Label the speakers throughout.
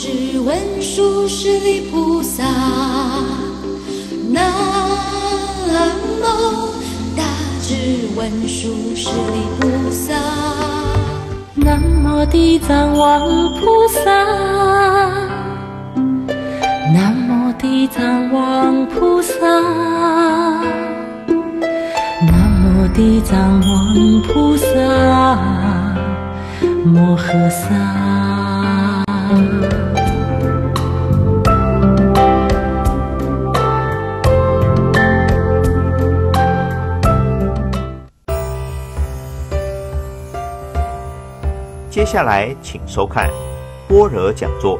Speaker 1: 智文殊师利菩萨，南无大智文殊师利菩萨，
Speaker 2: 南无地藏王菩萨，南无地藏王菩萨，南无地藏王菩萨摩诃萨。
Speaker 3: 接下来，请收看般若讲座。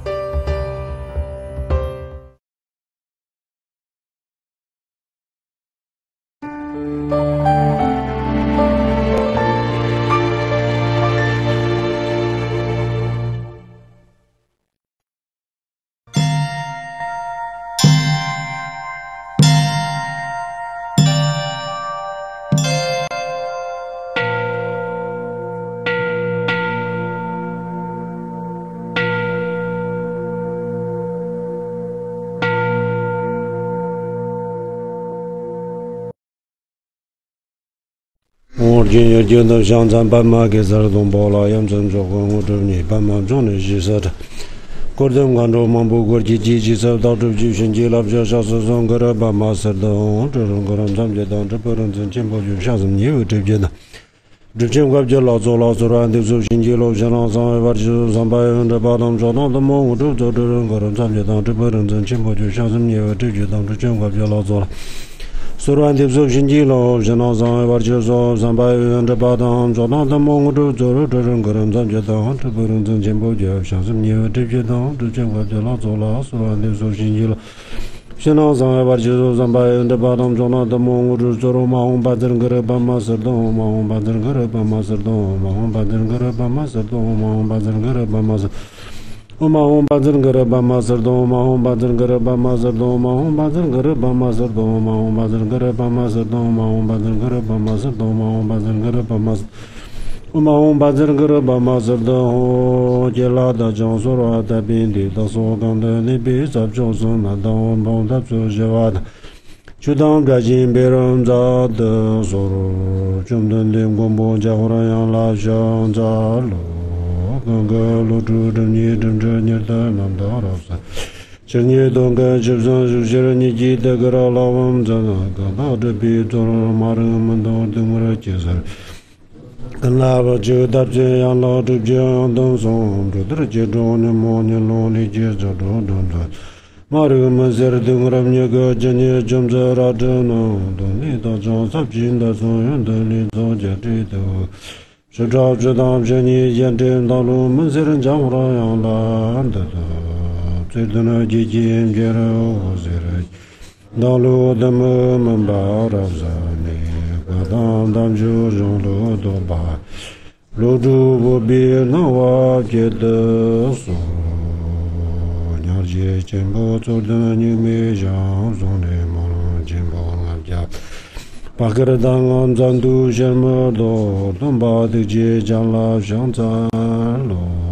Speaker 4: 我今有见到香山斑马给咱东包了，养成做工我这里斑马中的是啥的？国政关注满不国际积极受到主机选举了，不小时上个了斑马是的，这种个人参加当这不能挣钱不就像是你有这边的。之前我就老做了，的做新纪录，像那上海就300把他们说到的么，我都做这种个人参加当这不能挣钱不就像是你有这就当之前我就老做了。虽然的做新纪录，像那上海就说300把他们说到的么，我都做了这种个人参加当这不能挣钱不就像是你有这就当之前我就老做了，虽然的做新纪录。现在上海就说300把他们说到的么，我都做了马红把这个把马是东，马红把这个把马是东，马红把这个把马是东，马红把这个把马是。马红把这个把马是东，马红把这个把马是东，马红把这个把马是东，马红把这个把马是东，马红把这个把马是东，马红把这个把马是。马红把这个把马是东，接拉的江苏罗的边地的所讲的那边在就是那当帮他做些话的，就当个金别人家的所罗，中等的广播家伙让拉上家路。刚刚录制的你正着你的南道老师，今年东干就算是些人你记得个老我们在那个到这边做了马人们都等我来介绍，跟那个就大这样老这样等送，这都是接着你莫你努力接着着。马人们在这等我们那个今年正在拉着呢，等你到张三平的所有的你早家这头。是照知道这你验证道路门些人讲话样烂的最多的基金别人我些人道路的门把着啥呢个当就用路多把路主不必能我觉得说了解进步做的你没想中的梦进步了家把个人当安赞度什么多，东巴的街将老乡赞喽。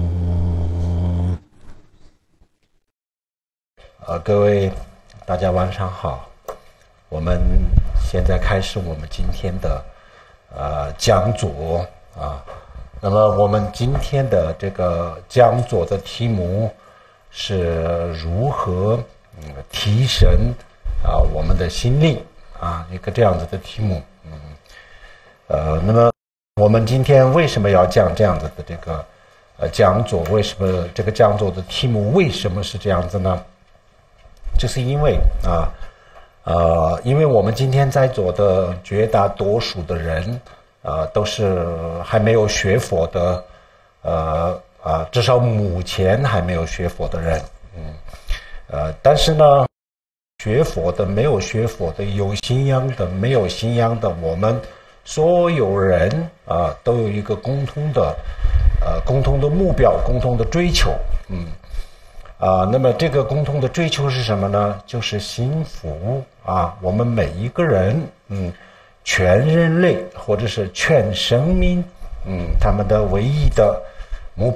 Speaker 5: 各位大家晚上好，我们现在开始我们今天的讲座啊。那么我们今天的这个讲座的题目是如何提升我们的心力。一个这样子的题目，那么我们今天为什么要讲这样子的这个讲座？为什么这个讲座的题目为什么是这样子呢？就是因为因为我们今天在座的绝大多数的人都是还没有学佛的，至少目前还没有学佛的人，但是呢。学佛的、没有学佛的、有信仰的、没有信仰的，我们所有人都有一个共同的目标、共同的追求，那么这个共同的追求是什么呢？就是幸福我们每一个人，全人类或者是全生命，他们的唯一的目标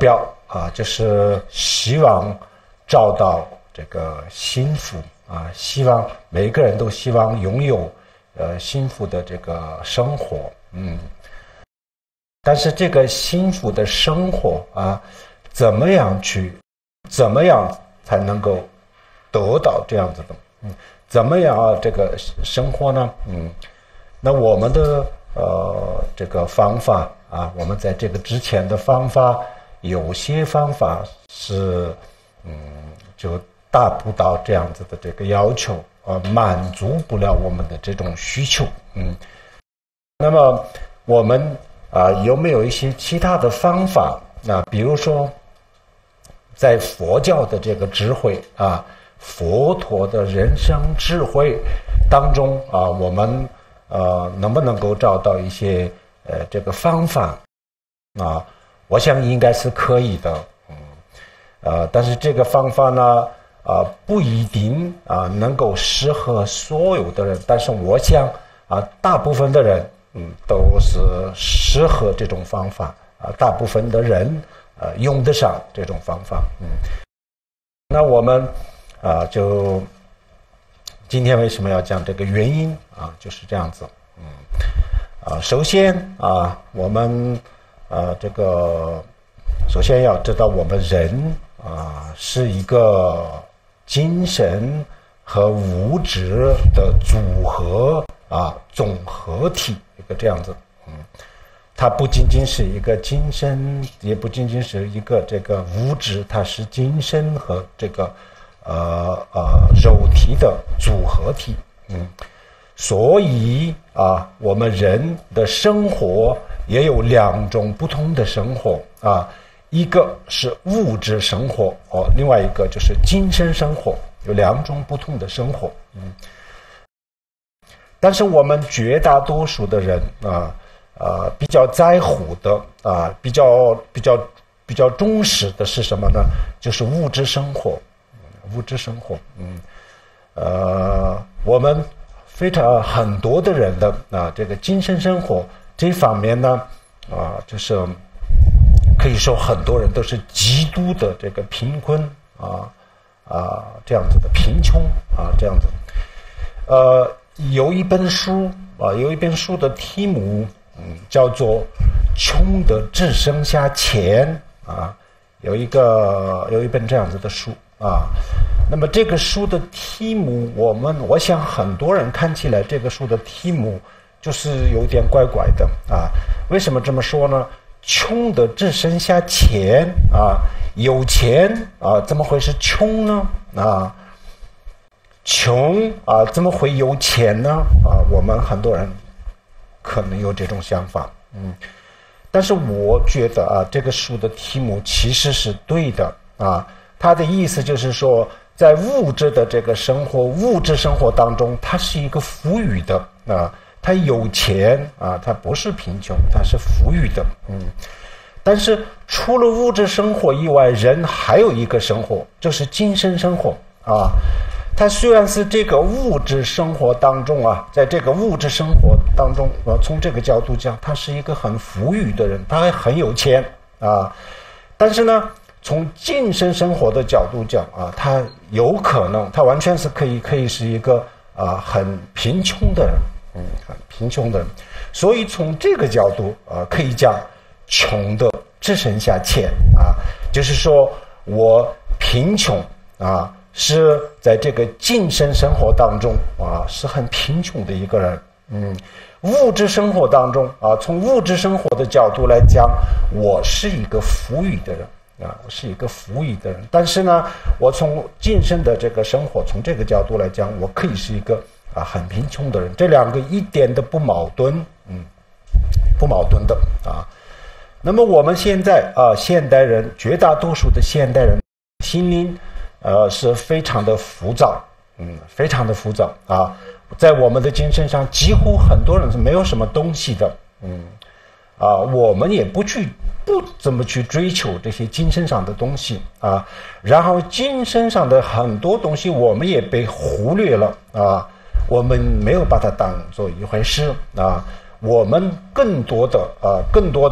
Speaker 5: 就是希望找到这个幸福希望每个人都希望拥有幸福的这个生活，但是这个幸福的生活怎么样才能够得到这样子的？怎么样这个生活呢？那我们的这个方法我们在这个之前的方法，有些方法是就达不到这样子的这个要求，满足不了我们的这种需求，那么我们有没有一些其他的方法？比如说，在佛教的这个智慧佛陀的人生智慧当中我们能不能够找到一些这个方法我想应该是可以的，但是这个方法呢不一定能够适合所有的人，但是我想大部分的人都是适合这种方法大部分的人用得上这种方法。那我们就今天为什么要讲这个原因就是这样子。首先我们这个首先要知道我们人是一个精神和物质的组合总合体，一个这样子。它不仅仅是一个精神，也不仅仅是一个这个物质，它是精神和这个肉体的组合体。所以我们人的生活也有两种不同的生活一个是物质生活另外一个就是精神生活，有两种不同的生活。但是我们绝大多数的人比较在乎的比较重视的是什么呢？就是物质生活。我们很多的人的这个精神生活这方面呢就是可以说很多人都是极度的这个贫困这样子的贫穷这样子。有一本书的题目叫做穷的只剩下钱有一本这样子的书那么这个书的题目我想很多人看起来这个书的题目就是有点怪怪的为什么这么说呢？穷的只剩下钱有钱怎么会是穷呢？穷怎么会有钱呢？我们很多人可能有这种想法但是我觉得这个书的题目其实是对的它的意思就是说，在物质的这个物质生活当中，它是一个富裕的它有钱它不是贫穷，它是富裕的但是除了物质生活以外，人还有一个生活，就是精神生活它虽然是这个物质生活当中在这个物质生活当中从这个角度讲，他是一个很富裕的人，他还很有钱但是呢，从精神生活的角度讲他有可能，他完全是可以是一个很贫穷的人很贫穷的人。所以从这个角度可以讲，穷的只剩下钱就是说我贫穷是在这个精神生活当中是很贫穷的一个人物质生活当中从物质生活的角度来讲，我是一个富裕的人我是一个富裕的人，但是呢，我从精神的这个生活，从这个角度来讲，我可以是一个很贫穷的人。这两个一点都不矛盾不矛盾的那么我们现在现代人，绝大多数的现代人心灵是非常的浮躁非常的浮躁在我们的精神上，几乎很多人是没有什么东西的我们也不怎么去追求这些精神上的东西然后精神上的很多东西我们也被忽略了我们没有把它当做一回事我们更多的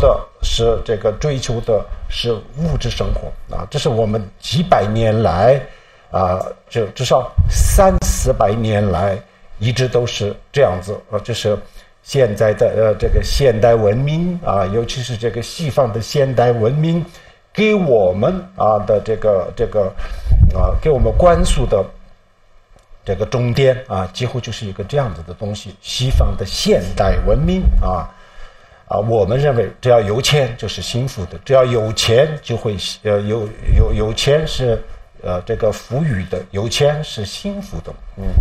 Speaker 5: 是这个追求的是物质生活啊，这是我们几百年来啊，就至少300-400年来一直都是这样子啊，就是现在的这个现代文明啊，尤其是这个西方的现代文明给我们啊的这个给我们灌输的这个终点啊，几乎就是一个这样子的东西。西方的现代文明我们认为只要有钱就是幸福的，只要有钱就会有钱是这个富裕的，有钱是幸福的。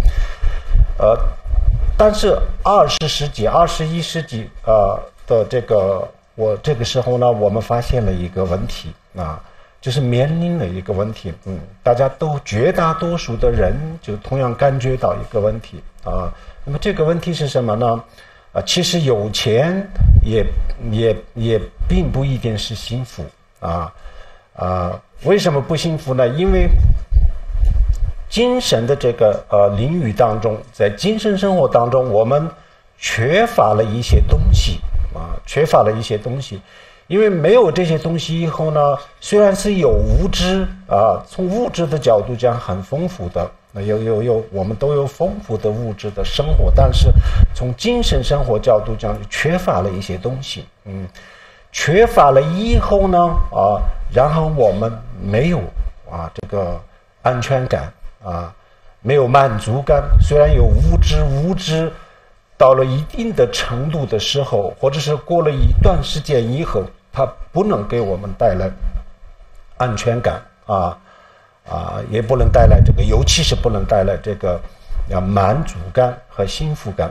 Speaker 5: 但是20世纪、21世纪的这个时候呢，我们发现了一个问题啊，就是面临了一个问题。大家都绝大多数的人就同样感觉到一个问题啊。那么这个问题是什么呢？其实有钱也并不一定是幸福为什么不幸福呢？因为精神的这个领域当中，在精神生活当中，我们缺乏了一些东西因为没有这些东西以后呢，虽然是有物质从物质的角度讲很丰富的，我们都有丰富的物质的生活，但是从精神生活角度讲缺乏了一些东西。缺乏了以后呢然后我们没有这个安全感没有满足感。虽然有物质到了一定的程度的时候，或者是过了一段时间以后，它不能给我们带来安全感也不能带来这个，尤其是不能带来这个满足感和幸福感。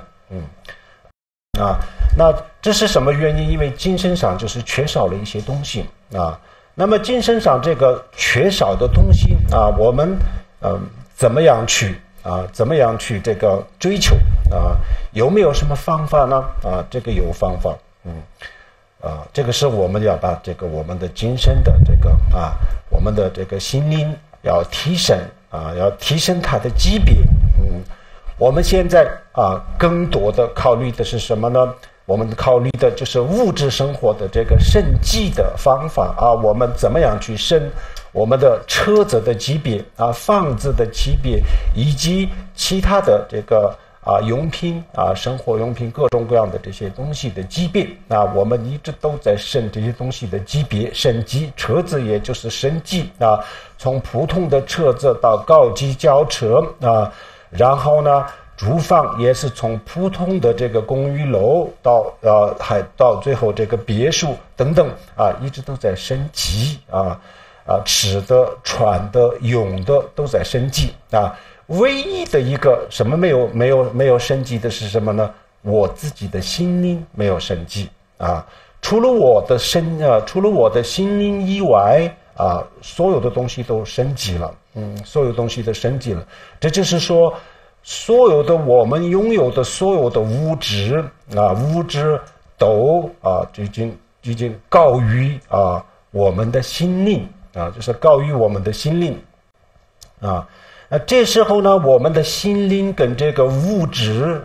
Speaker 5: 那这是什么原因？因为精神上就是缺少了一些东西那么精神上这个缺少的东西我们怎么样去这个追求有没有什么方法呢？这个有方法。这个是我们要把这个我们的精神的这个我们的这个心灵要提升要提升它的级别。我们现在更多的考虑的是什么呢？我们考虑的就是物质生活的这个升级的方法我们怎么样去升我们的车子的级别房子的级别，以及其他的这个用品生活用品各种各样的这些东西的级别我们一直都在升这些东西的级别升级。车子也就是升级从普通的车子到高级轿车然后呢住房也是从普通的这个公寓楼还到最后这个别墅等等一直都在升级吃的穿的用的都在升级唯一的一个什么没有升级的是什么呢？我自己的心灵没有升级除了我的心灵以外所有的东西都升级了。所有东西都升级了。这就是说所有的我们拥有的所有的物质都已经高于我们的心灵就是高于我们的心灵这时候呢，我们的心灵跟这个物质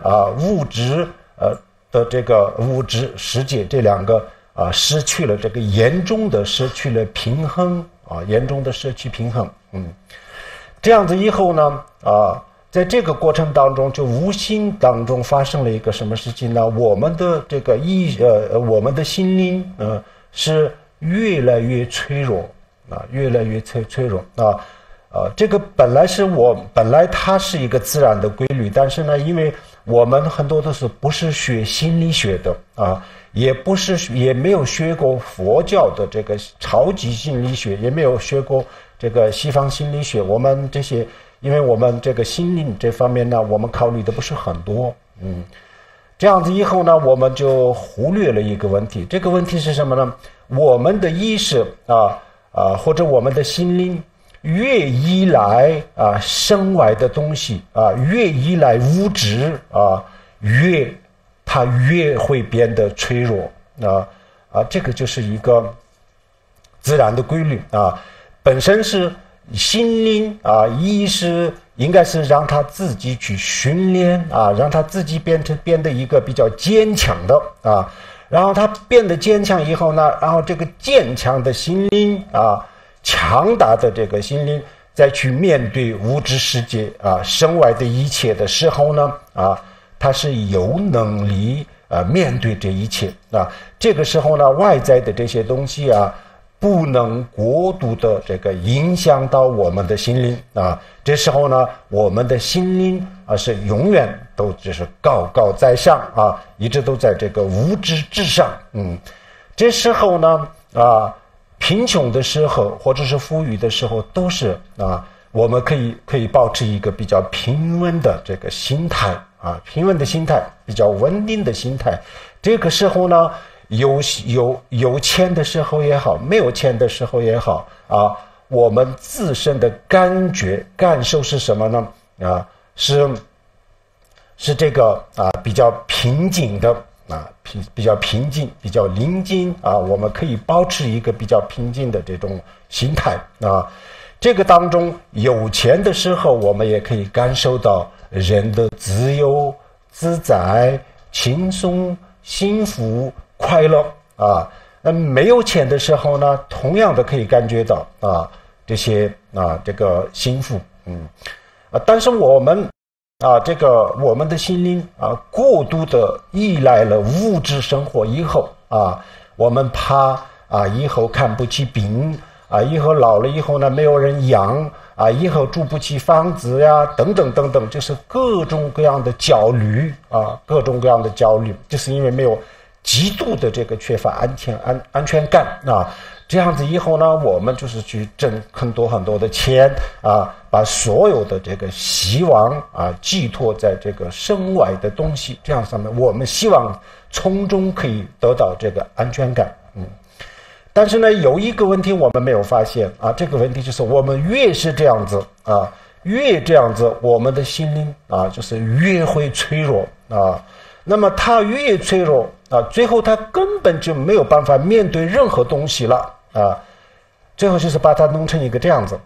Speaker 5: 的这个物质世界这两个失去了这个严重的失去了平衡严重的失去平衡。这样子以后呢在这个过程当中就无形当中发生了一个什么事情呢？我们的这个我们的心灵是越来越脆弱越来越脆弱这个本来它是一个自然的规律，但是呢，因为我们很多都是不是学心理学的也没有学过佛教的这个超级心理学，也没有学过这个西方心理学。我们这些，因为我们这个心灵这方面呢，我们考虑的不是很多。这样子以后呢，我们就忽略了一个问题。这个问题是什么呢？我们的意识或者我们的心灵越依赖身外的东西越依赖物质它越会变得脆弱这个就是一个自然的规律本身是心灵意识应该是让他自己去训练让他自己变得一个比较坚强的然后他变得坚强以后呢，然后这个坚强的心灵啊，强大的这个心灵，再去面对物质世界啊，身外的一切的时候呢，啊，他是有能力面对这一切啊。这个时候呢，外在的这些东西啊，不能过度的这个影响到我们的心灵啊。这时候呢，我们的心灵啊是永远都就是高高在上啊，一直都在这个物质之上。这时候呢啊，贫穷的时候或者是富裕的时候，都是啊，我们可以保持一个比较平稳的这个心态啊，平稳的心态，比较稳定的心态。这个时候呢，有钱的时候也好，没有钱的时候也好啊，我们自身的感受是什么呢？啊，是这个啊比较平静的啊，比较平静，比较宁静啊，我们可以保持一个比较平静的这种心态啊。这个当中有钱的时候，我们也可以感受到人的自由、自在、轻松、幸福、快乐啊。那没有钱的时候呢，同样的可以感觉到啊这些啊这个幸福，但是我们我们的心灵啊过度的依赖了物质生活以后啊，我们怕啊以后看不起病啊，以后老了以后呢没有人养啊，以后住不起房子呀，等等等等，就是各种各样的焦虑啊，各种各样的焦虑，就是因为没有极度的这个缺乏安全感啊。这样子以后呢，我们就是去挣很多很多的钱啊，把所有的这个希望啊寄托在这个身外的东西这样上面，我们希望从中可以得到这个安全感。但是呢，有一个问题我们没有发现啊，这个问题就是我们越是这样子啊，越这样子，我们的心灵啊就是越会脆弱啊。那么它越脆弱啊，最后它根本就没有办法面对任何东西了啊，最后就是把它弄成一个这样子，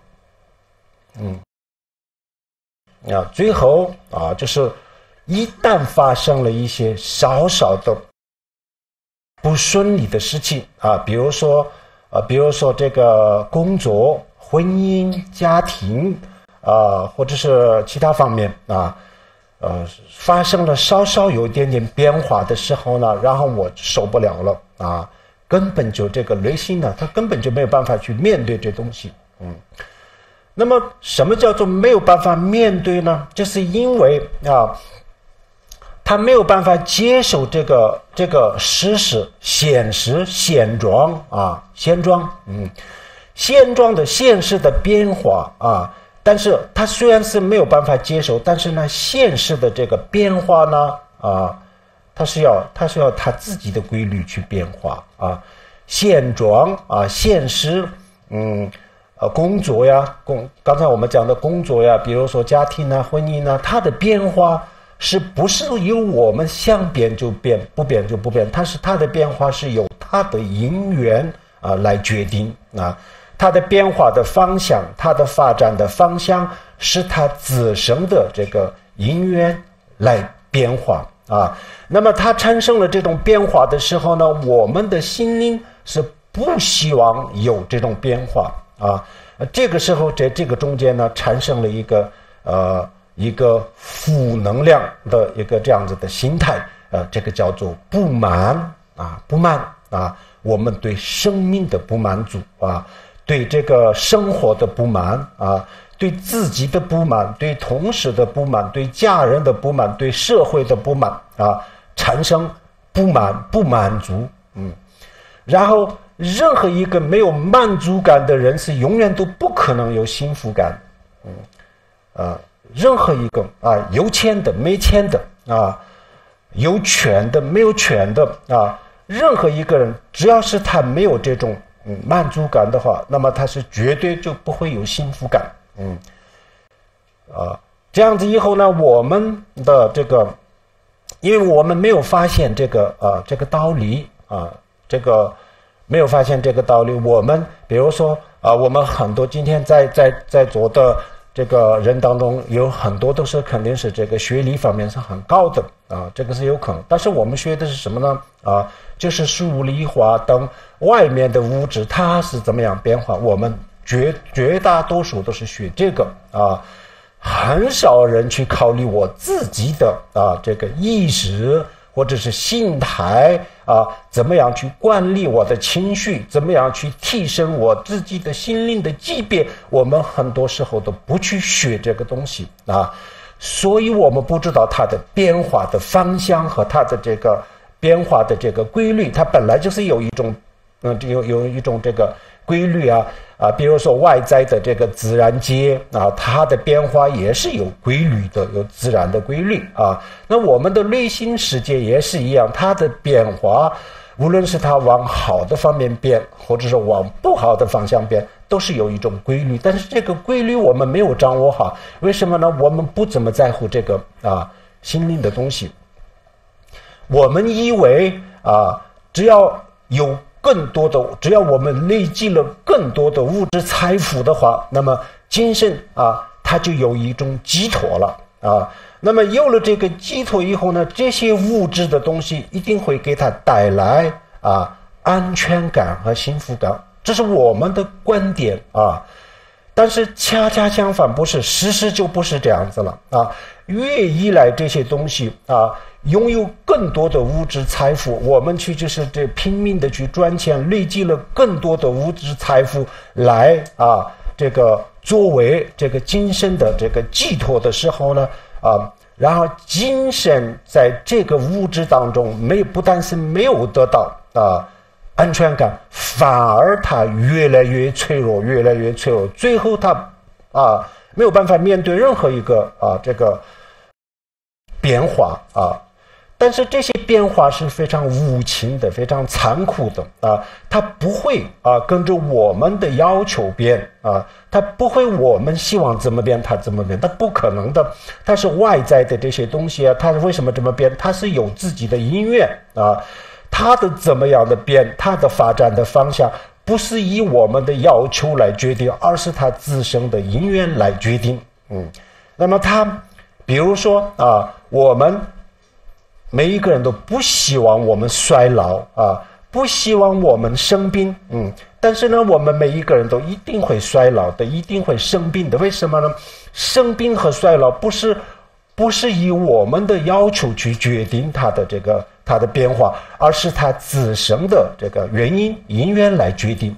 Speaker 5: 最后啊，就是一旦发生了一些少少的不顺利的事情啊，比如说这个工作、婚姻、家庭啊，或者是其他方面啊。发生了稍稍有一点点变化的时候呢，然后我受不了了啊，根本就这个内心呢，他根本就没有办法去面对这东西。那么什么叫做没有办法面对呢？就是因为啊，他没有办法接受这个事实、现实、现状啊，现状的现实的变化啊。但是他虽然是没有办法接受，但是呢，现实的这个变化呢，啊，他是要他自己的规律去变化啊，现状啊，现实，工作呀，刚才我们讲的工作呀，比如说家庭啊、婚姻啊，它的变化是不是由我们想变就变，不变就不变？它的变化是由它的因缘啊来决定啊。它的变化的方向，它的发展的方向，是它自身的这个因缘来变化啊。那么它产生了这种变化的时候呢，我们的心灵是不希望有这种变化啊。这个时候在这个中间呢，产生了一个负能量的一个这样子的心态，这个叫做不满啊，我们对生命的不满足啊。对这个生活的不满啊，对自己的不满，对同事的不满，对家人的不满，对社会的不满啊，产生不满足，然后任何一个没有满足感的人是永远都不可能有幸福感，任何一个啊，有钱的没钱的啊，有权的没有权的啊，任何一个人只要是他没有这种满足感的话，那么他是绝对就不会有幸福感。这样子以后呢，我们的这个，因为我们没有发现这个道理啊，这个没有发现这个道理，我们比如说我们很多今天在座的这个人当中有很多都是肯定是这个学历方面是很高的啊，这个是有可能。但是我们学的是什么呢？啊，就是数理化等外面的物质它是怎么样变化，我们绝大多数都是学这个啊，很少人去考虑我自己的啊这个意识或者是心态啊，怎么样去管理我的情绪，怎么样去提升我自己的心灵的级别，我们很多时候都不去学这个东西啊，所以我们不知道它的变化的方向和它的这个变化的这个规律，它本来就是有一种有一种这个规律啊，比如说外在的这个自然界啊，它的变化也是有规律的，有自然的规律啊。那我们的内心世界也是一样，它的变化，无论是它往好的方面变，或者是往不好的方向变，都是有一种规律。但是这个规律我们没有掌握好，为什么呢？我们不怎么在乎这个心灵的东西。我们以为只要我们累积了更多的物质财富的话，那么精神它就有一种寄托了啊。那么有了这个寄托以后呢，这些物质的东西一定会给它带来安全感和幸福感，这是我们的观点啊。但是恰恰相反，不是，事实就不是这样子了啊。越依赖这些东西拥有更多的物质财富，我们就是拼命的去赚钱，累积了更多的物质财富来这个作为这个精神的这个寄托的时候呢然后精神在这个物质当中不但是没有得到安全感，反而它越来越脆弱，越来越脆弱，最后它没有办法面对任何一个这个变化但是这些变化是非常无情的，非常残酷的它不会跟着我们的要求变它不会我们希望怎么变它怎么变，它不可能的。它是外在的这些东西它为什么这么变？它是有自己的因缘它的怎么样的变，它的发展的方向不是以我们的要求来决定，而是它自身的因缘来决定。那么它比如说我们每一个人都不希望我们衰老不希望我们生病但是呢我们每一个人都一定会衰老的，一定会生病的。为什么呢？生病和衰老不是以我们的要求去决定它的变化，而是它自身的这个因缘来决定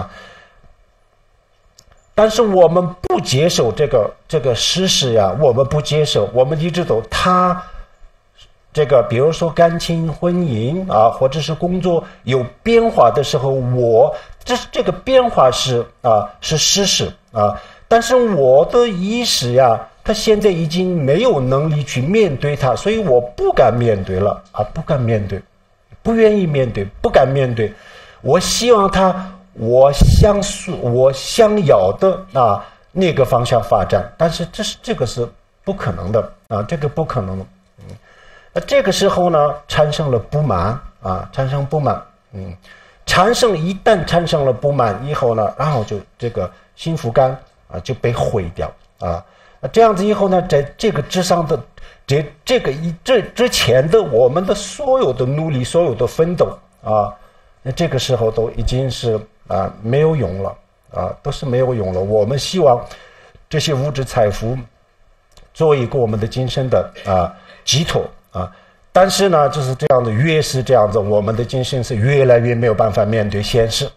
Speaker 5: 但是我们不接受这个事实我们不接受，我们一直都这个比如说感情婚姻或者是工作有变化的时候，这个变化是事实但是我的意识他现在已经没有能力去面对它，所以我不敢面对了不敢面对，不愿意面对，不敢面对。我希望我想要的那个方向发展，但是这个是不可能的这个不可能的。这个时候呢产生了不满产生不满一旦产生了不满以后呢，然后就这个幸福感就被毁掉这样子以后呢，在这个之上的这之前的我们的所有的努力，所有的奋斗那这个时候都已经是没有用了都是没有用了。我们希望这些物质财富作为一个我们的精神的寄托但是呢就是这样的，越是这样子，我们的精神是越来越没有办法面对现实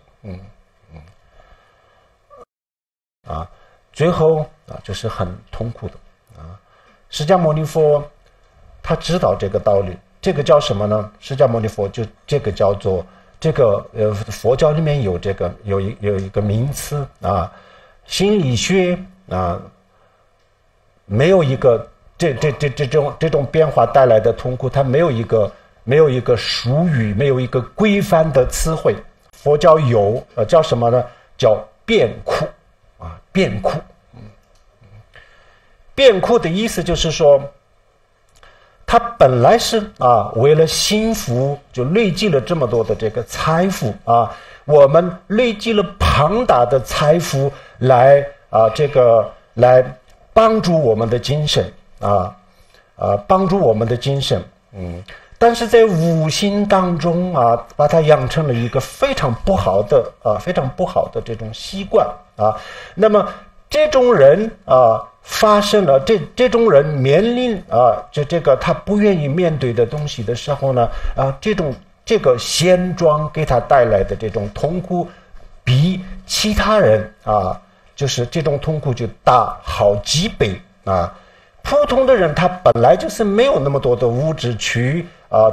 Speaker 5: 最后就是很痛苦的释迦牟尼佛他知道这个道理，这个叫什么呢？释迦牟尼佛就这个叫做这个佛教里面有这个有一个名词心理学没有一个这种变化带来的痛苦，它没有一个术语，没有一个规范的词汇。佛教有叫什么呢？叫变苦变苦变苦的意思就是说，他本来是为了幸福就累积了这么多的这个财富我们累积了庞大的财富来帮助我们的精神帮助我们的精神，但是在五行当中把它养成了一个非常不好的这种习惯那么这种人发生了这种人面临这个他不愿意面对的东西的时候呢这个现状给他带来的这种痛苦比其他人就是这种痛苦就大好几倍普通的人他本来就是没有那么多的物质去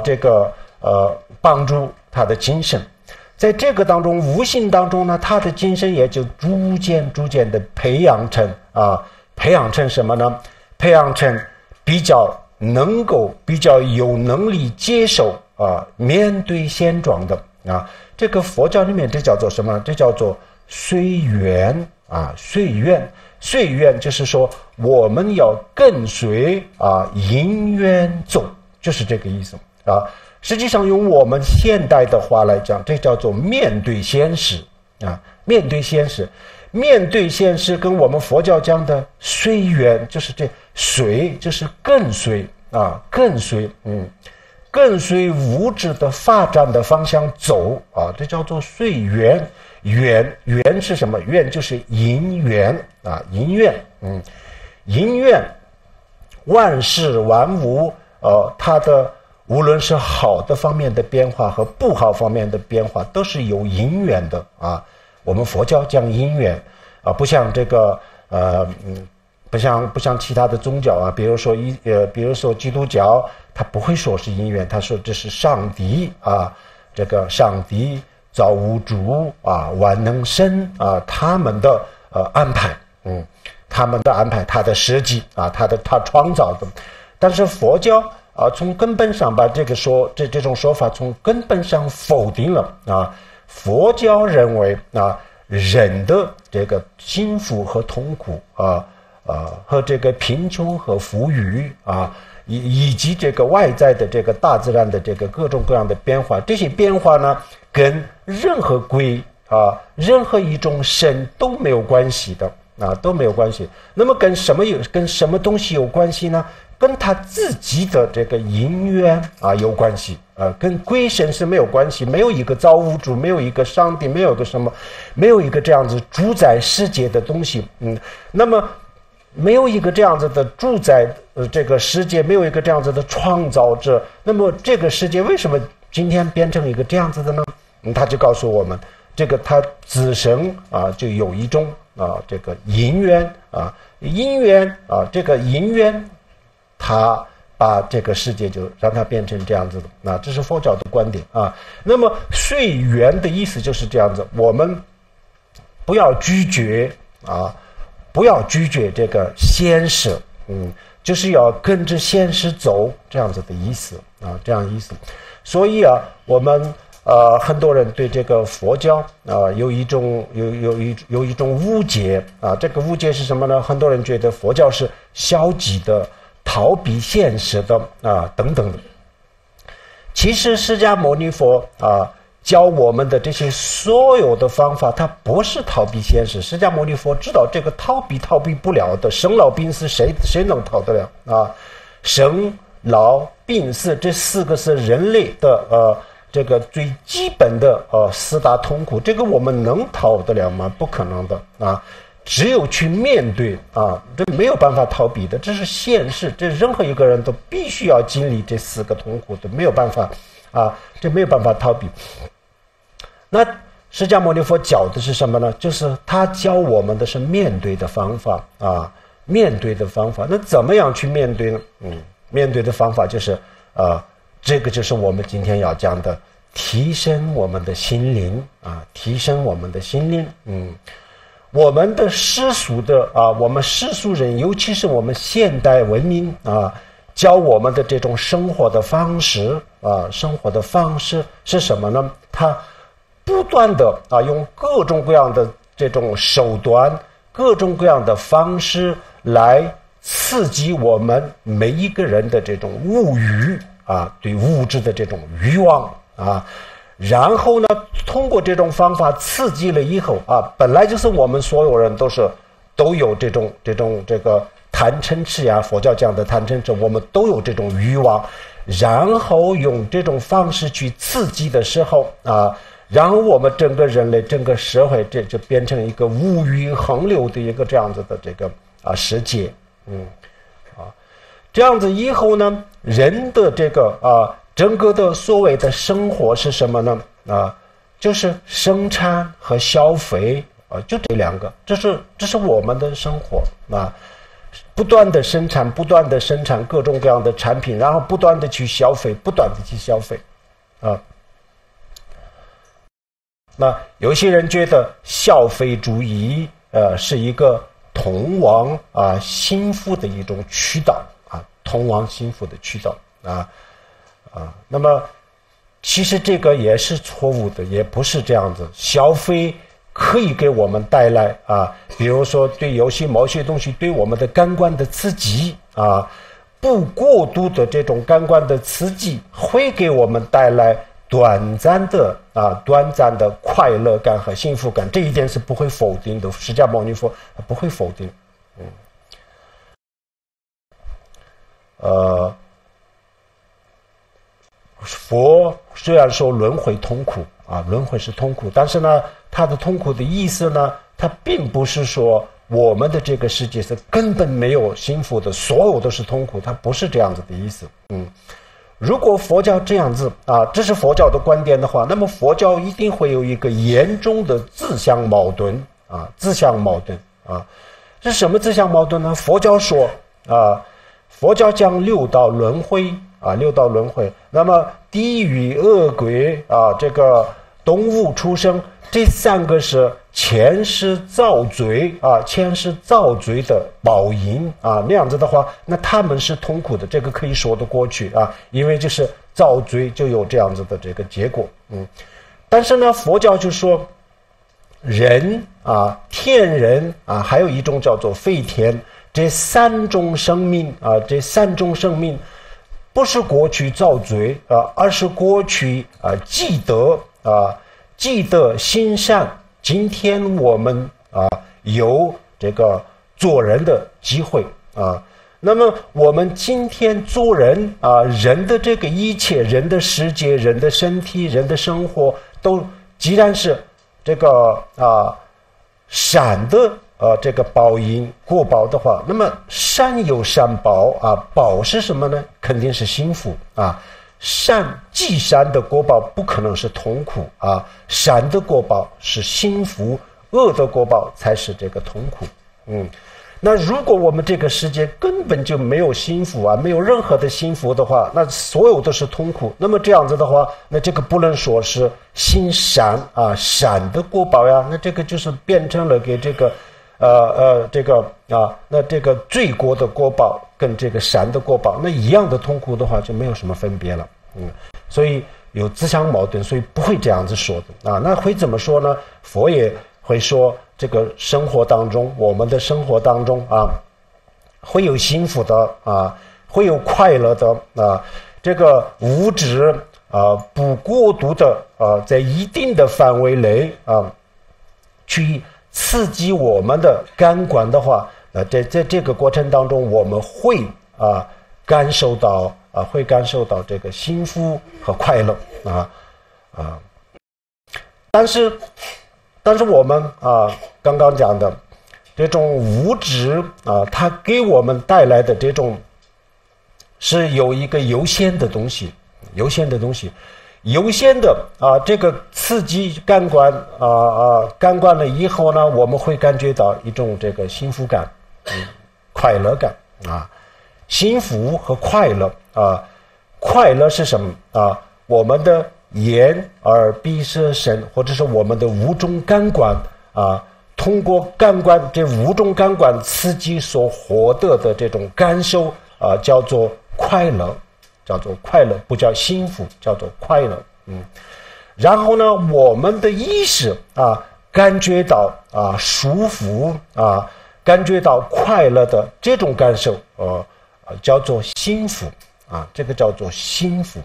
Speaker 5: 帮助他的精神，在这个当中无形当中呢，他的精神也就逐渐的培养成什么呢？培养成比较有能力接受面对现状的这个佛教里面这叫做什么？这叫做随缘随缘就是说我们要跟随因缘走，就是这个意思实际上用我们现代的话来讲，这叫做面对现实面对现实跟我们佛教讲的随缘就是就是跟随跟随物质的发展的方向走这叫做随缘。缘是什么？缘就是因缘因缘万事万物它的无论是好的方面的变化和不好方面的变化都是有因缘的我们佛教讲因缘不像这个不像其他的宗教比如说基督教他不会说是因缘，他说这是上帝这个上帝造物主万能神他们的安排他的设计他创造的。但是佛教从根本上把这种说法从根本上否定了佛教认为人的这个幸福和痛苦和这个贫穷和富裕以及这个外在的这个大自然的这个各种各样的变化，这些变化呢跟任何鬼任何一种神都没有关系的都没有关系。那么跟什么东西有关系呢？跟他自己的这个因缘有关系跟鬼神是没有关系，没有一个造物主，没有一个上帝，没有一个这样子主宰世界的东西那么没有一个这样子的主宰这个世界，没有一个这样子的创造者，那么这个世界为什么今天变成一个这样子的呢？他就告诉我们这个他自身就有一种这个因缘这个因缘他把这个世界就让它变成这样子的这是佛教的观点那么随缘的意思就是这样子，我们不要拒绝这个现实就是要跟着现实走这样子的意思这样意思。所以我们很多人对这个佛教有一种误解这个误解是什么呢？很多人觉得佛教是消极的，逃避现实的等等的。其实释迦牟尼佛教我们的这些所有的方法，它不是逃避现实。释迦牟尼佛知道这个逃避不了的，生老病死谁能逃得了生老病死这四个是人类的这个最基本的四大痛苦，这个我们能逃得了吗？不可能的只有去面对这没有办法逃避的，这是现实，这任何一个人都必须要经历这四个痛苦的，没有办法这没有办法逃避。那释迦牟尼佛教的是什么呢？就是他教我们的是面对的方法面对的方法。那怎么样去面对呢？面对的方法就是这个就是我们今天要讲的提升我们的心灵提升我们的心灵我们的世俗的我们世俗人，尤其是我们现代文明教我们的这种生活的方式是什么呢？他不断的用各种各样的这种手段，各种各样的方式来刺激我们每一个人的这种物欲对物质的这种欲望然后呢通过这种方法刺激了以后本来就是我们所有人都有这个贪嗔痴呀，佛教讲的贪嗔痴，我们都有这种欲望，然后用这种方式去刺激的时候啊，然后我们整个人类、整个社会，这就变成一个物欲横流的一个这样子的这个世界，这样子以后呢，人的这个整个的所谓的生活是什么呢？就是生产和消费就这两个，这是我们的生活不断的生产，不断的生产各种各样的产品，然后不断的去消费，不断的去消费那有些人觉得消费主义是一个通往幸福的一种渠道通往幸福的渠道那么其实这个也是错误的，也不是这样子。消费可以给我们带来比如说对某些东西对我们的感官的刺激不过度的这种感官的刺激会给我们带来短暂的快乐感和幸福感，这一点是不会否定的。释迦牟尼佛不会否定。佛虽然说轮回痛苦轮回是痛苦，但是呢，他的痛苦的意思呢，他并不是说我们的这个世界是根本没有幸福的，所有都是痛苦，他不是这样子的意思。如果佛教这样子这是佛教的观点的话，那么佛教一定会有一个严重的自相矛盾自相矛盾是什么自相矛盾呢？佛教说佛教讲六道轮回六道轮回，那么地狱、恶鬼这个动物出生，这三个是前世造罪前世造罪的报应那样子的话，那他们是痛苦的，这个可以说得过去因为就是造罪就有这样子的这个结果。但是呢，佛教就说人天人还有一种叫做非天，这三种生命不是过去造罪而是过去积德行善。今天我们有这个做人的机会那么我们今天做人人的这个一切，人的世界、人的身体、人的生活，都既然是这个善的这个报应果报的话，那么善有善报报是什么呢？肯定是幸福积善的果报不可能是痛苦善的果报是幸福，恶的果报才是这个痛苦。那如果我们这个世界根本就没有幸福没有任何的幸福的话，那所有都是痛苦，那么这样子的话，那这个不能说是行善善的果报呀，那这个就是变成了给这个那这个罪过的果报跟这个善的果报那一样的痛苦的话，就没有什么分别了。所以有自相矛盾，所以不会这样子说的那会怎么说呢？佛也会说这个生活当中，我们的生活当中会有幸福的会有快乐的这个物质不过度的在一定的范围内去刺激我们的感官的话在这个过程当中，我们会感受到这个幸福和快乐但是我们刚刚讲的这种物质它给我们带来的这种是有一个有限的东西，有限的这个刺激感官感官了以后呢，我们会感觉到一种这个幸福感快乐感幸福和快乐快乐是什么我们的眼耳鼻舌身，或者是我们的五种感官通过感官这五种感官刺激所获得的这种感受叫做快乐，不叫幸福，叫做快乐。然后呢，我们的意识感觉到舒服感觉到快乐的这种感受叫做幸福这个叫做幸福。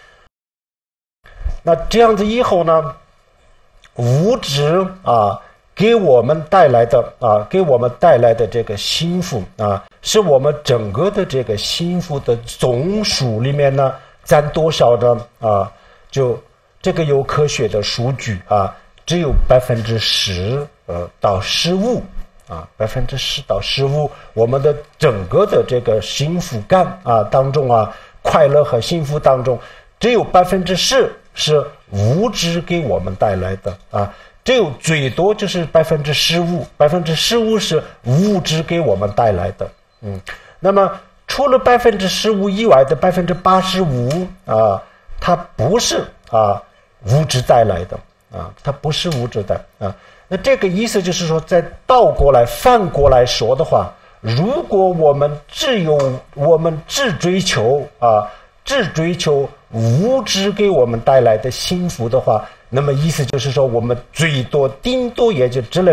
Speaker 5: 那这样子以后呢，物质给我们带来的这个幸福啊，是我们整个的这个幸福的总数里面呢占多少呢？啊，就这个有科学的数据啊，只有10%到15%啊，10%到15%，我们的整个的这个幸福感啊当中啊，快乐和幸福当中，只有10%是物质给我们带来的啊。只有最多就是15%是物质给我们带来的。那么除了15%以外的85%啊，它不是物质带来的啊，它不是物质的啊。那这个意思就是说，再反过来说的话，如果我们只追求物质给我们带来的幸福的话，那么意思就是说，我们顶多也就只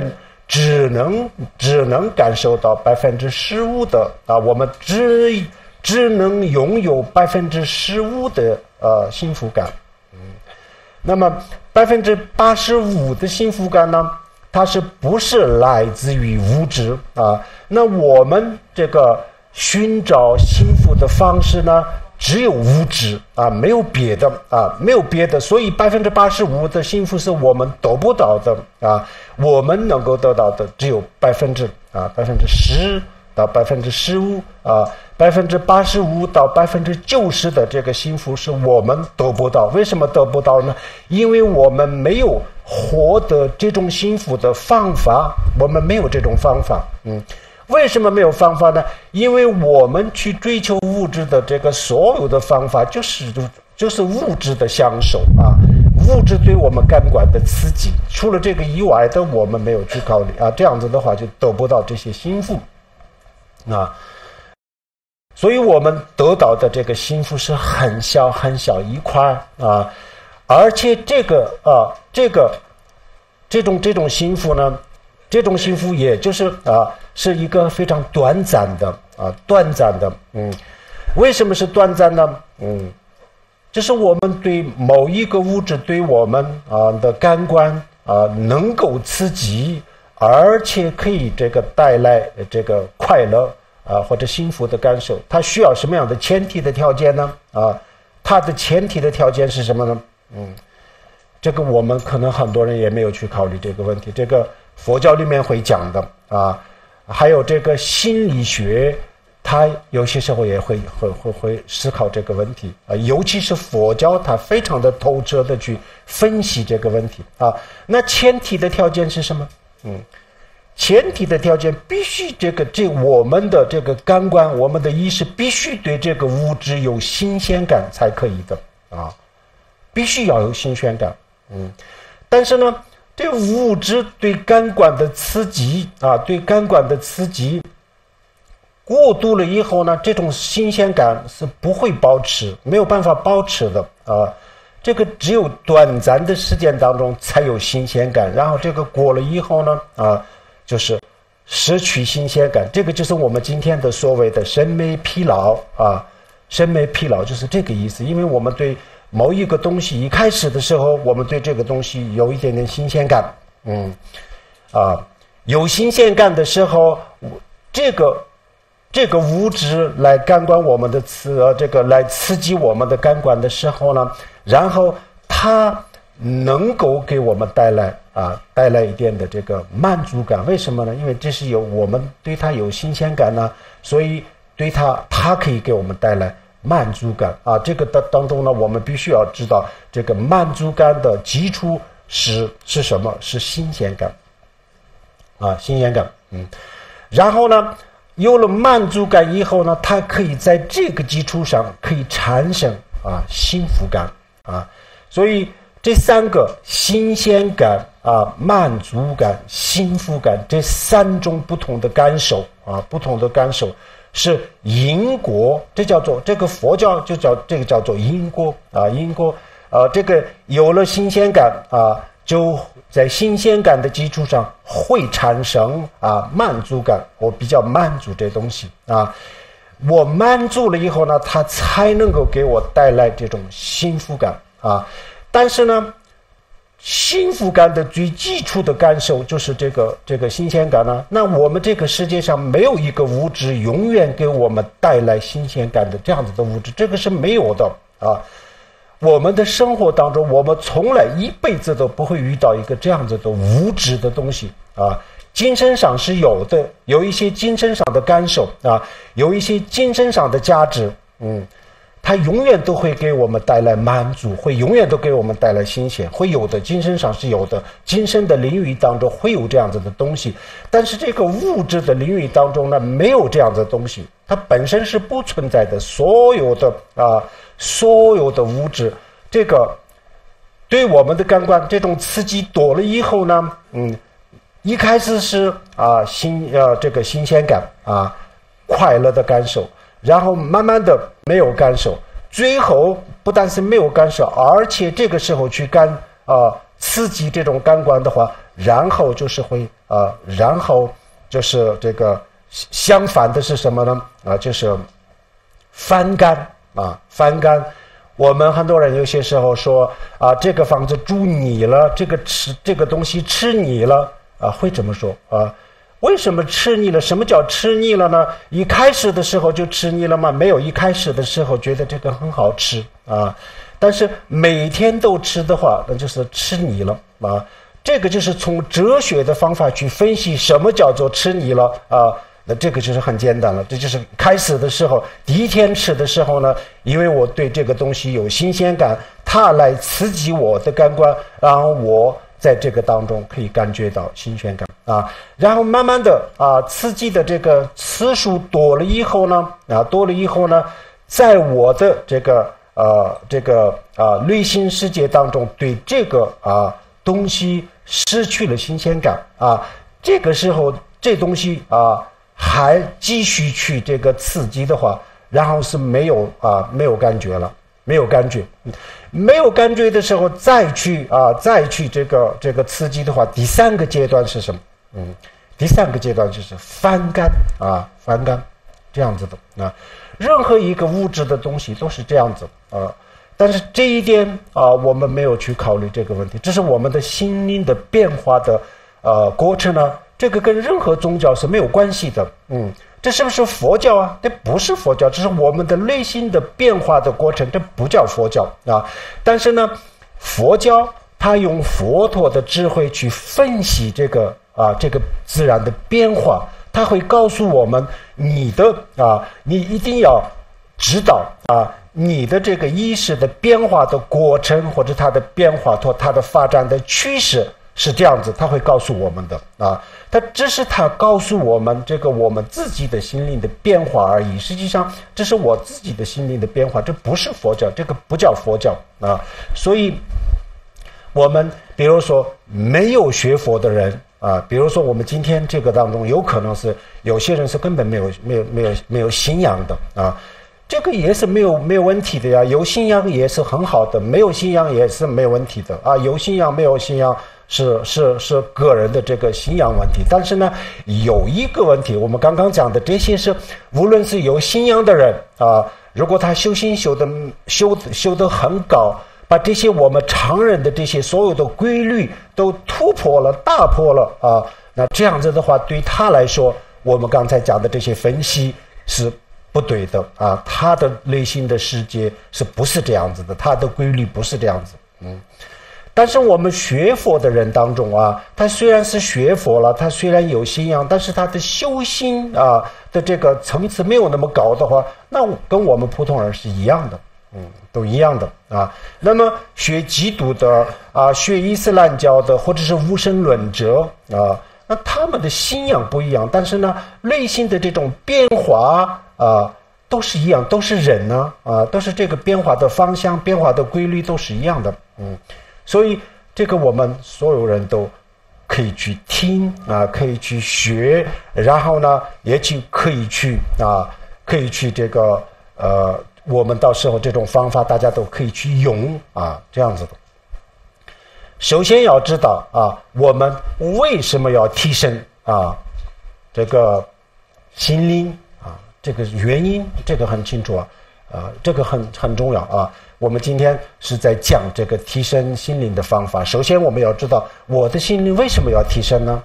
Speaker 5: 能感受到15%的啊，我们只能拥有15%的幸福感。那么85%的幸福感呢，它是不是来自于物质啊？那我们这个寻找幸福的方式呢，只有物质啊，没有别的，所以85%的幸福是我们得不到的啊，我们能够得到的只有10%到15%啊，85%到90%的这个幸福是我们得不到。为什么得不到呢？因为我们没有获得这种幸福的方法，我们没有这种方法。为什么没有方法呢？因为我们去追求物质的这个所有的方法，就是物质的享受啊，物质对我们感官的刺激，除了这个以外的我们没有去考虑啊，这样子的话就得不到这些幸福啊。所以我们得到的这个幸福是很小很小一块啊，而且这种幸福呢，这种幸福也就是是一个非常短暂的。为什么是短暂呢？就是我们对某一个物质对我们的感官能够刺激，而且可以这个带来这个快乐或者幸福的感受，它需要什么样的前提的条件呢？它的前提的条件是什么呢？这个我们可能很多人也没有去考虑这个问题，这个佛教里面会讲的啊，还有这个心理学，它有些时候也会思考这个问题啊，尤其是佛教，它非常的透彻的去分析这个问题啊。那前提的条件是什么？前提的条件必须我们的这个感官，我们的意识必须对这个物质有新鲜感才可以的啊，必须要有新鲜感。但是呢，这物质对感官的刺激过度了以后呢，这种新鲜感是不会保持，没有办法保持的啊。这个只有短暂的时间当中才有新鲜感，然后这个过了以后呢，就是失去新鲜感。这个就是我们今天的所谓的审美疲劳啊，审美疲劳就是这个意思。因为我们对某一个东西一开始的时候，我们对这个东西有一点点新鲜感，有新鲜感的时候，这个物质来感官我们的来刺激我们的感官的时候呢，然后它能够给我们带来一点的这个满足感。为什么呢？因为这是我们对它有新鲜感呢，所以对它可以给我们带来满足感啊。这个当中呢，我们必须要知道这个满足感的基础是什么？是新鲜感啊，新鲜感。然后呢，有了满足感以后呢，它可以在这个基础上可以产生幸福感啊。所以这三个新鲜感满足感、幸福感这三种不同的感受是因果，这个佛教叫做因果因果这个有了新鲜感就在新鲜感的基础上会产生满足感，我比较满足这东西我满足了以后呢，它才能够给我带来这种幸福感但是呢， 幸福感的最基础的感受就是这个新鲜感呢。那我们这个世界上没有一个物质永远给我们带来新鲜感的这样子的物质，这个是没有的啊。我们的生活当中，我们从来一辈子都不会遇到一个这样子的物质的东西啊。精神上是有的，有一些精神上的感受啊，有一些精神上的价值，它永远都会给我们带来满足，会永远都给我们带来新鲜，会有的，精神上是有的，精神的领域当中会有这样子的东西。但是这个物质的领域当中呢，没有这样子的东西，它本身是不存在的。所有的物质，这个对我们的感官这种刺激多了以后呢，一开始是这个新鲜感啊，快乐的感受，然后慢慢的没有感受，最后不但是没有感受，而且这个时候去刺激这种感官的话，然后就是然后就是这个相反的是什么呢？就是反感啊，反感。我们很多人有些时候说这个房子住腻了，这个东西吃腻了。会这么说啊？为什么吃腻了？什么叫吃腻了呢？一开始的时候就吃腻了吗？没有，一开始的时候觉得这个很好吃啊，但是每天都吃的话，那就是吃腻了啊。这个就是从哲学的方法去分析什么叫做吃腻了啊。那这个就是很简单了，这就是开始的时候，第一天吃的时候呢，因为我对这个东西有新鲜感，它来刺激我的感官，然后我在这个当中可以感觉到新鲜感啊，然后慢慢的刺激的这个次数多了以后呢，在我的这个内心世界当中，对这个东西失去了新鲜感啊，这个时候这东西还继续去这个刺激的话，然后是没有感觉了。没有感觉的时候，再去这个刺激的话，第三个阶段是什么？第三个阶段就是反感反感，这样子的啊。任何一个物质的东西都是这样子啊。但是这一点我们没有去考虑这个问题，这是我们的心灵的变化的过程呢。这个跟任何宗教是没有关系的，这是不是佛教啊？这不是佛教，这是我们的内心的变化的过程，这不叫佛教啊。但是呢，佛教它用佛陀的智慧去分析这个自然的变化，它会告诉我们你一定要知道你的这个意识的变化的过程，或者它的变化或它的发展的趋势是这样子，它会告诉我们的只是它告诉我们这个我们自己的心灵的变化而已。实际上这是我自己的心灵的变化，这不是佛教，这个不叫佛教所以我们比如说没有学佛的人比如说我们今天这个当中有可能是有些人是根本没有信仰的这个也是没有问题的呀，有信仰也是很好的，没有信仰也是没有问题的有信仰没有信仰是个人的这个信仰问题。但是呢，有一个问题，我们刚刚讲的这些是无论是有信仰的人如果他修心修得很高，把这些我们常人的这些所有的规律都突破了打破了那这样子的话，对他来说，我们刚才讲的这些分析是不对的他的内心的世界是不是这样子的，他的规律不是这样子但是我们学佛的人当中他虽然是学佛了，他虽然有信仰，但是他的修心的这个层次没有那么高的话，那跟我们普通人是一样的都一样的那么学基督的学伊斯兰教的，或者是无神论者那他们的信仰不一样，但是呢，内心的这种变化都是一样，都是人都是这个变化的方向、变化的规律都是一样的所以这个我们所有人都可以去听可以去学，然后呢也可以去这个我们到时候这种方法大家都可以去用这样子的。首先要知道我们为什么要提升这个心灵这个原因，这个很清楚这个很重要啊。我们今天是在讲这个提升心灵的方法。首先我们要知道我的心灵为什么要提升呢？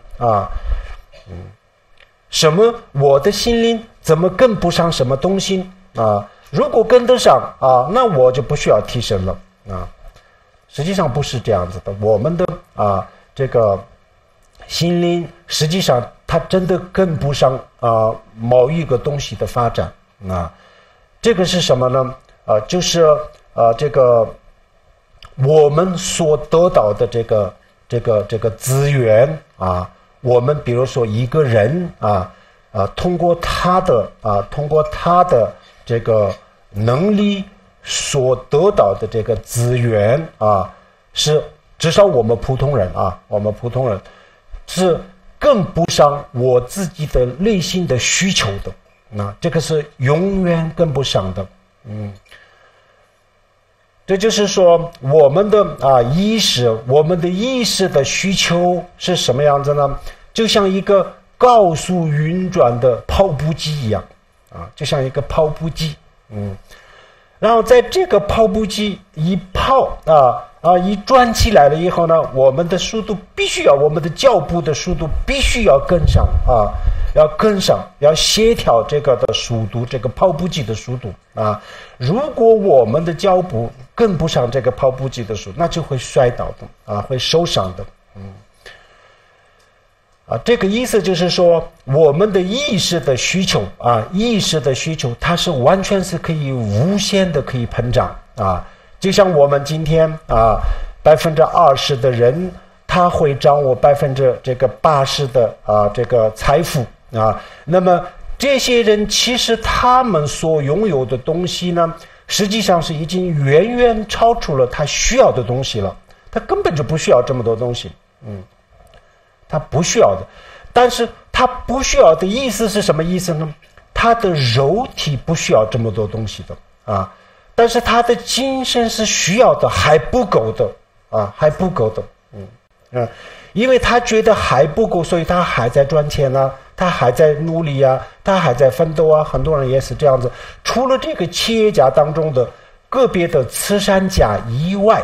Speaker 5: 什么我的心灵怎么跟不上什么东西啊？如果跟得上啊，那我就不需要提升了啊。实际上不是这样子的，我们的这个心灵实际上它真的跟不上某一个东西的发展啊。这个是什么呢？就是这个我们所得到的这个资源啊，我们比如说一个人通过他的这个能力所得到的这个资源是至少我们普通人是跟不上我自己的内心的需求的，这个是永远跟不上的。这就是说我们的意识的需求是什么样子呢？就像一个高速运转的跑步机一样就像一个跑步机。然后在这个跑步机一跑一转起来了以后呢，我们的速度我们的脚步的速度必须要跟上要协调这个的速度，这个跑步机的速度如果我们的脚步跟不上这个跑步机的速度，那就会摔倒的会受伤的。这个意思就是说，我们的意识的需求它是完全是可以无限的可以膨胀就像我们今天20%的人，他会掌握80%的这个财富那么这些人其实他们所拥有的东西呢，实际上是已经远远超出了他需要的东西了，他根本就不需要这么多东西。他不需要的，但是他不需要的意思是什么意思呢？他的肉体不需要这么多东西的但是他的精神是需要的，还不够的因为他觉得还不够，所以他还在赚钱他还在努力他还在奋斗很多人也是这样子。除了这个企业家当中的个别的慈善家以外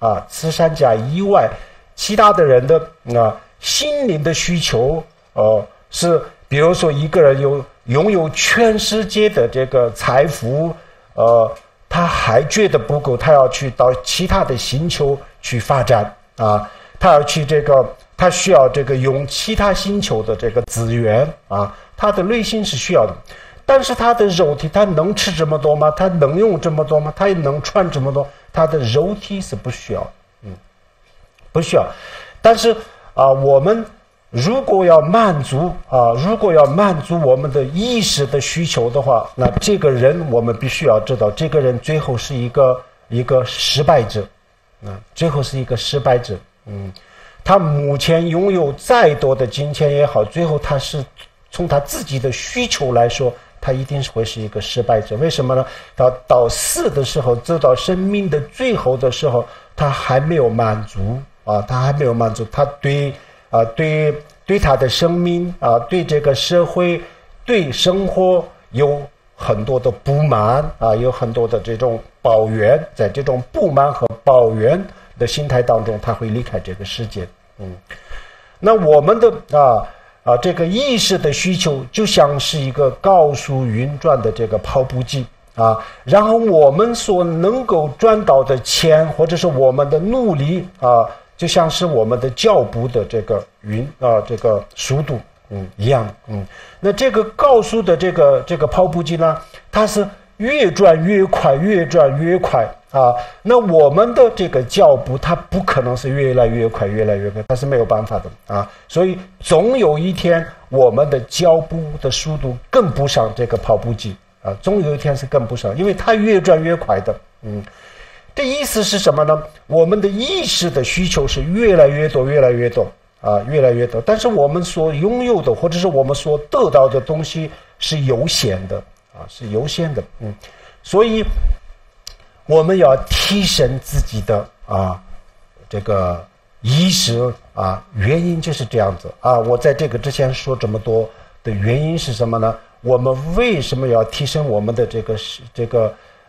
Speaker 5: 其他的人的心灵的需求是比如说一个人拥有全世界的这个财富他还觉得不够，他要去到其他的星球去发展他要去他需要用其他星球的这个资源他的内心是需要的，但是他的肉体他能吃这么多吗？他能用这么多吗？他也能穿这么多？他的肉体是不需要不需要。但是我们如果要满足我们的意识的需求的话，那这个人我们必须要知道，这个人最后是一个失败者最后是一个失败者。他目前拥有再多的金钱也好，最后他是从他自己的需求来说，他一定会是一个失败者。为什么呢？到死的时候，走到生命的最后的时候，他还没有满足他对他的生命对这个社会对生活有很多的不满有很多的这种抱怨，在这种不满和抱怨的心态当中，他会离开这个世界。那我们的这个意识的需求就像是一个高速运转的这个跑步机然后我们所能够赚到的钱或者是我们的努力就像是我们的脚步的这个速度一样。那这个高速的这个跑步机呢，它是越转越快那我们的这个脚步它不可能是越来越快，它是没有办法的所以总有一天我们的脚步的速度跟不上这个跑步机总有一天是跟不上，因为它越转越快的。这意思是什么呢？我们的意识的需求是越来越多，但是我们所拥有的或者是我们所得到的东西是有限的所以我们要提升自己的这个意识原因就是这样子我在这个之前说这么多的原因是什么呢？我们为什么要提升我们的这个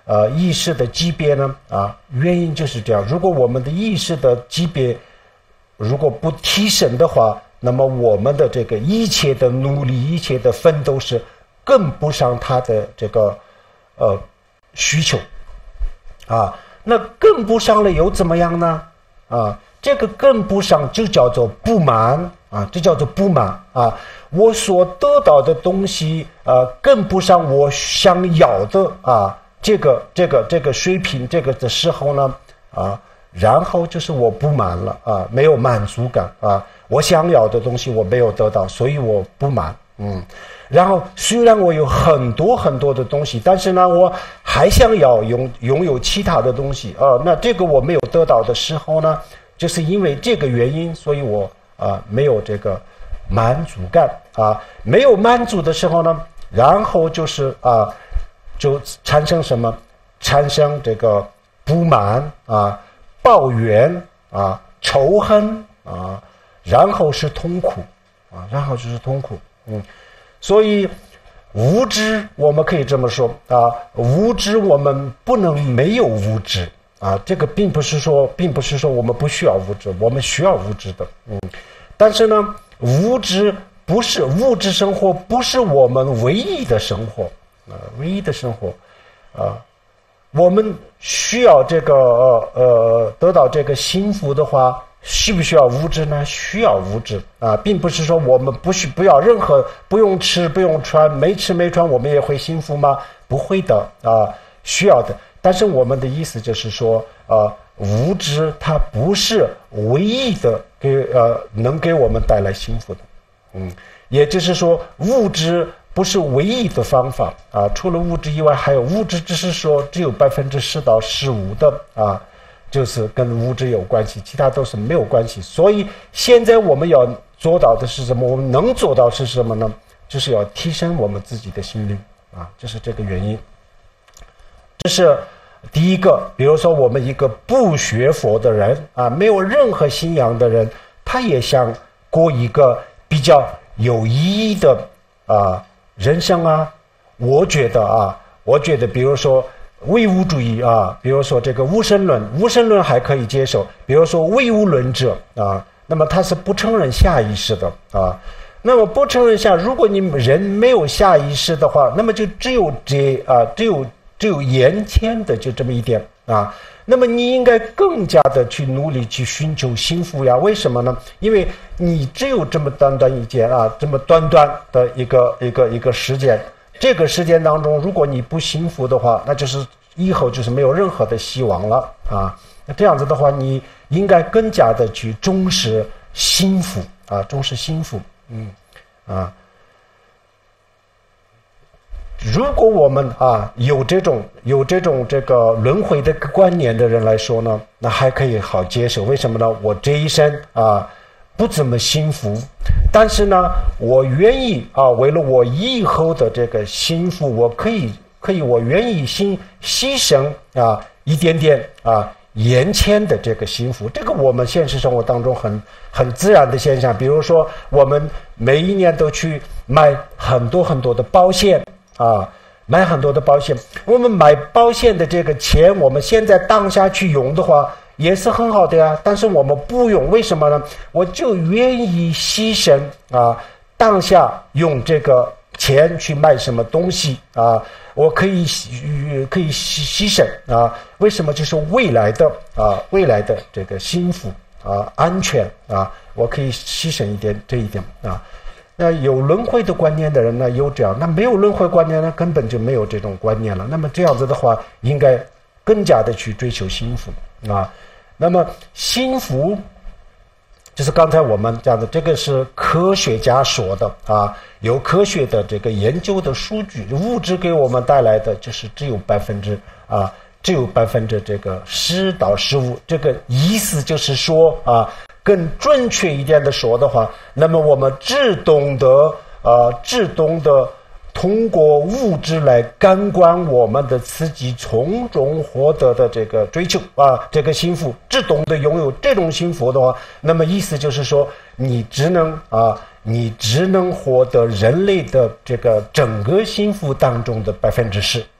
Speaker 5: 意识的级别呢？原因就是这样。如果我们的意识的级别如果不提升的话，那么我们的这个一切的努力、一切的奋斗是跟不上他的这个需求那跟不上了又怎么样呢？这个跟不上就叫做不满这叫做不满我所得到的东西跟不上我想要的这个水平这个的时候呢然后就是我不满了没有满足感我想要的东西我没有得到，所以我不满然后虽然我有很多很多的东西，但是呢我还想要拥有其他的东西那这个我没有得到的时候呢，就是因为这个原因，所以我没有这个满足感没有满足的时候呢，然后就是就产生什么？产生这个不满抱怨仇恨然后是痛苦然后就是痛苦所以无知我们可以这么说无知我们不能没有无知这个并不是说我们不需要物质，我们需要物质的但是呢物质生活不是我们唯一的生活唯一的生活我们需要这个得到这个幸福的话，需不需要物质呢？需要物质并不是说我们不要任何，不用吃不用穿，没吃没穿我们也会幸福吗？不会的需要的。但是我们的意思就是说物质它不是唯一的能给我们带来幸福的也就是说物质不是唯一的方法除了物质以外，还有物质只是说只有10%到15%的就是跟物质有关系，其他都是没有关系。所以现在我们要做到的是什么？我们能做到是什么呢？就是要提升我们自己的心灵这是这个原因。这是第一个。比如说我们一个不学佛的人没有任何信仰的人，他也想过一个比较有意义的人生我觉得比如说唯物主义比如说这个无神论还可以接受。比如说唯物论者那么他是不承认下意识的那么不承认如果你人没有下意识的话，那么就只有眼前的就这么一点那么你应该更加的去努力去寻求幸福呀？为什么呢？因为你只有这么短短一件这么短短的一个时间，这个时间当中，如果你不幸福的话，那就是以后就是没有任何的希望了那这样子的话，你应该更加的去重视幸福重视幸福如果我们有这种这个轮回的观念的人来说呢，那还可以好接受。为什么呢？我这一生不怎么幸福，但是呢我愿意为了我以后的这个幸福，我可以我愿意牺牲一点点眼前的这个幸福。这个我们现实生活当中很自然的现象。比如说我们每一年都去买很多很多的保险买很多的保险，我们买保险的这个钱，我们现在当下去用的话也是很好的呀，但是我们不用，为什么呢？我就愿意牺牲当下用这个钱去买什么东西我可以牺牲为什么？就是未来的这个幸福安全我可以牺牲一点这一点那有轮回的观念的人呢，有这样；那没有轮回观念呢，根本就没有这种观念了。那么这样子的话，应该更加的去追求幸福那么幸福就是刚才我们讲的，这个是科学家说的有科学的这个研究的数据，物质给我们带来的就是只有10%这个10到15%。这个意思就是说更准确一点的说的话，那么我们只懂得通过物质来感官我们的刺激，从中获得的这个追求这个幸福，只懂得拥有这种幸福的话，那么意思就是说你只能获得人类的这个整个幸福当中的10%。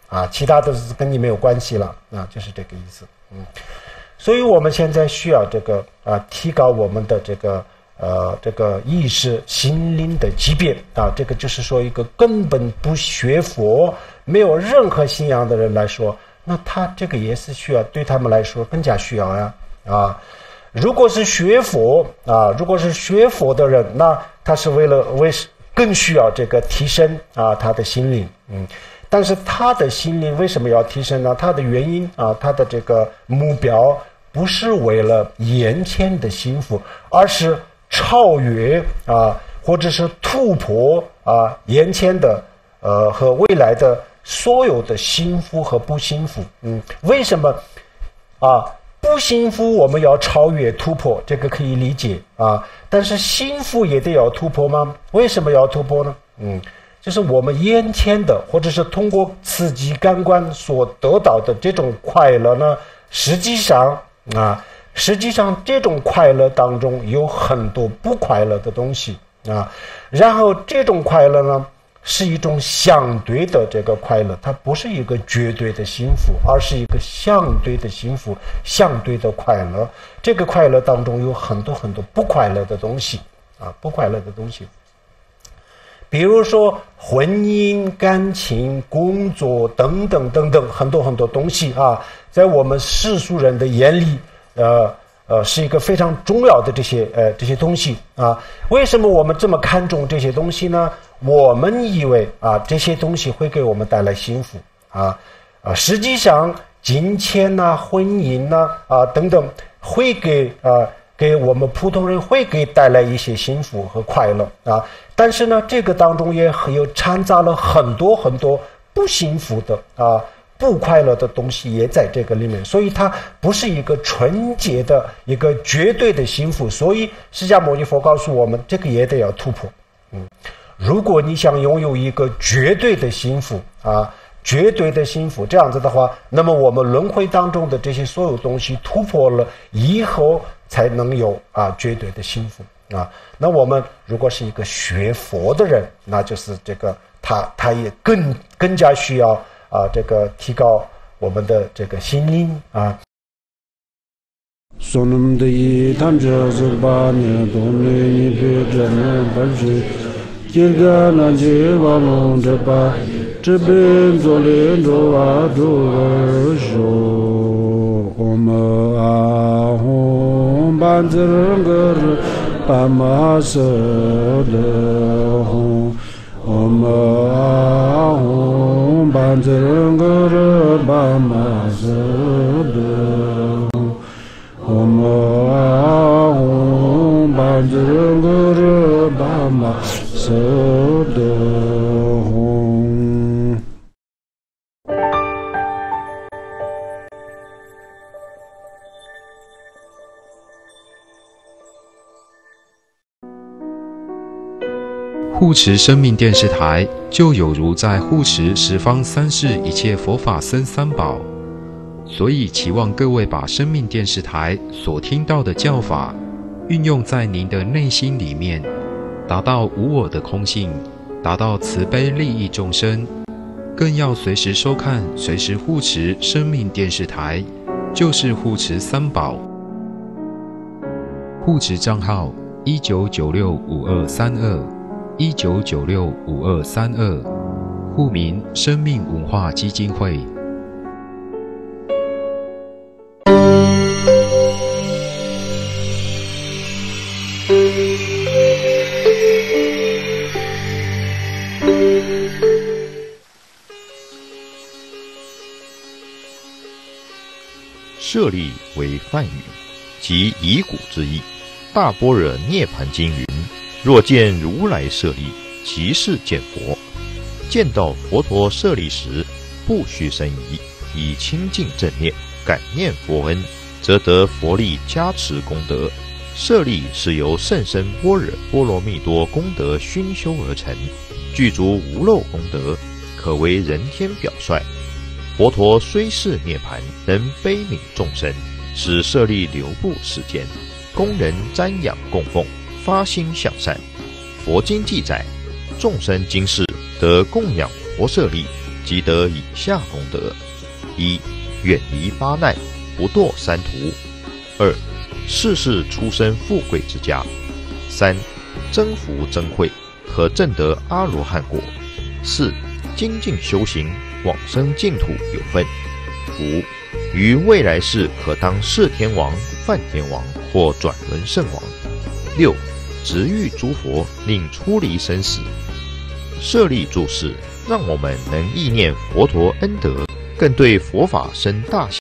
Speaker 5: 啊，其他的是跟你没有关系了啊，就是这个意思。所以我们现在需要这个提高我们的这个意识心灵的级别啊，这个就是说一个根本不学佛没有任何信仰的人来说，那他这个也是需要，对他们来说更加需要呀啊。如果是学佛的人，那他是为更需要这个提升啊他的心灵，但是他的心灵为什么要提升呢？他的原因啊，他的这个目标不是为了眼前的幸福，而是超越啊，或者是突破啊眼前的和未来的所有的幸福和不幸福。为什么啊？不幸福我们要超越突破，这个可以理解啊，但是幸福也得要突破吗？为什么要突破呢？就是我们眼前的或者是通过刺激感官所得到的这种快乐呢，实际上这种快乐当中有很多不快乐的东西啊，然后这种快乐呢是一种相对的这个快乐，它不是一个绝对的幸福，而是一个相对的幸福，相对的快乐。这个快乐当中有很多很多不快乐的东西啊，不快乐的东西。比如说婚姻、感情、工作等等等等，很多很多东西啊，在我们世俗人的眼里，是一个非常重要的这些东西啊。为什么我们这么看重这些东西呢？我们以为啊这些东西会给我们带来幸福实际上金钱婚姻等等会给我们普通人会带来一些幸福和快乐但是呢这个当中也有掺杂了很多很多不幸福的不快乐的东西也在这个里面，所以它不是一个纯洁的一个绝对的幸福。所以释迦牟尼佛告诉我们，这个也得要突破。如果你想拥有一个绝对的幸福绝对的幸福，这样子的话，那么我们轮回当中的这些所有东西突破了以后，才能有绝对的幸福那我们如果是一个学佛的人，那就是这个他也更加需要这个提高我们的这个心灵
Speaker 4: Sonum de Tanja Zurbani, Domini Pidran, Baji, Kirgana Jivalon de Ba, Jibin Zolindo Adojo, Ahom Banzernger, Pamasade, Ahom Banzernger, Pamasade. Om Bajrangara Bama Sadahom。
Speaker 6: 护持生命电视台，就有如在护持十方三世一切佛法僧三宝。所以期望各位把生命电视台所听到的教法运用在您的内心里面，达到无我的空性，达到慈悲利益众生，更要随时收看，随时护持生命电视台，就是护持三宝。护持账号19965232，19965232，户名生命文化基金会。
Speaker 3: 舍利为梵语，即遗骨之意。大般若涅盘经云：若见如来舍利，即是见佛。见到佛陀舍利时，不须生疑，以清净正念感念佛恩，则得佛力加持功德。舍利是由甚深般若波罗蜜多功德熏修而成，具足无漏功德，可为人天表率。佛陀虽是涅盘，仍悲悯众生，使舍利流布世间，供人瞻仰供奉，发心向善。佛经记载，众生今世得供养佛舍利， 即得以下功德：一、远离八难，不堕三途；二、世世出身富贵之家；三、增福增慧，可证得阿罗汉果；四、精进修行，往生净土有份；五、于未来世可当释天王、梵天王或转轮圣王；六、值遇诸佛，令出离生死。舍利注释，让我们能意念佛陀恩德，更对佛法生大喜。